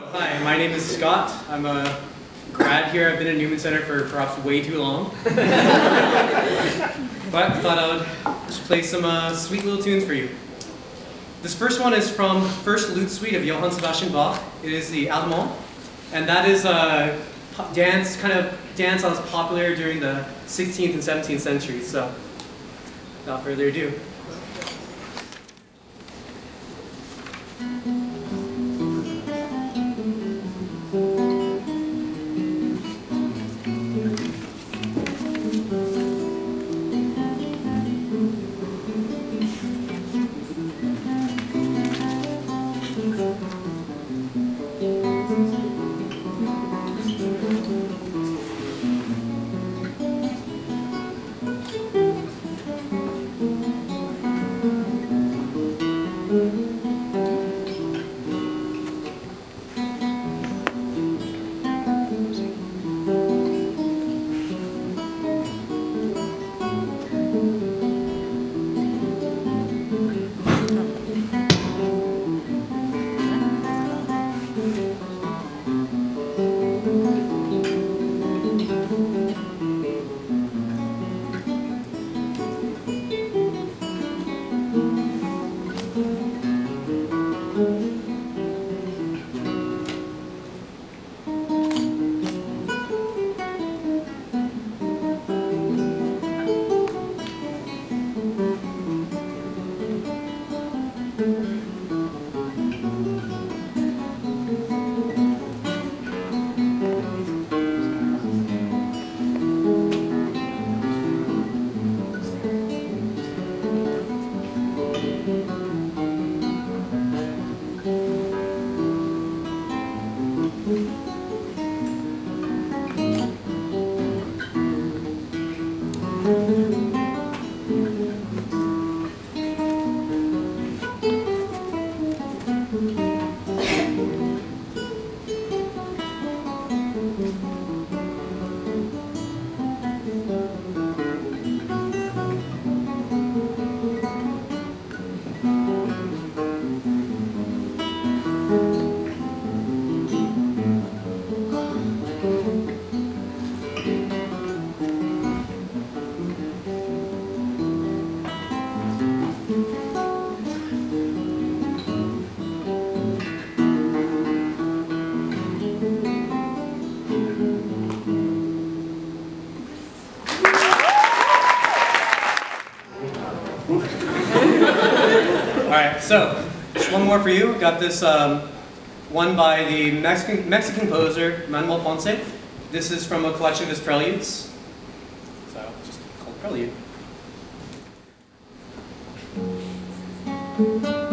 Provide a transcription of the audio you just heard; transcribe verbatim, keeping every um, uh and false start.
Hi, my name is Scott. I'm a grad here. I've been at Newman Center for perhaps way too long. But I thought I would just play some uh, sweet little tunes for you. This first one is from the first Lute Suite of Johann Sebastian Bach. It is the Allemand, and that is a dance, kind of dance that was popular during the sixteenth and seventeenth centuries. So, without further ado. Alright, so, just one more for you. Got this um, one by the Mexican, Mexican composer, Manuel Ponce. This is from a collection of his preludes. So, just called Prelude.